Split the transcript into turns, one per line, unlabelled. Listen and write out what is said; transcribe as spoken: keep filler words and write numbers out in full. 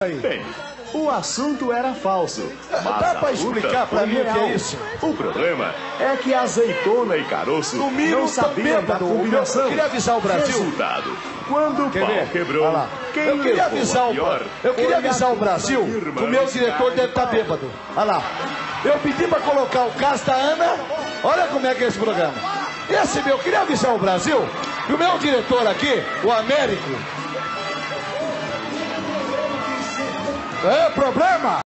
Bem, o assunto era falso. Mas
dá pra explicar pra mim o que é isso?
O problema é que azeitona e caroço
No mínimo,
não sabiam da
bêbado.
combinação.
Eu queria avisar o Brasil.
Resultado, quando o
Quer
pau
ver?
quebrou,
Olha lá.
quem
Eu queria
levou
avisar
a
o
pior
Eu queria
foi a
avisar o
turma
Brasil
de
que o meu
irmãos
diretor deve estar
Carne de
bêbado. Olha lá. Eu pedi pra colocar o caso da Ana. Olha como é que é esse programa. Esse meu, eu queria avisar o Brasil que o meu diretor aqui, o Américo. É problema?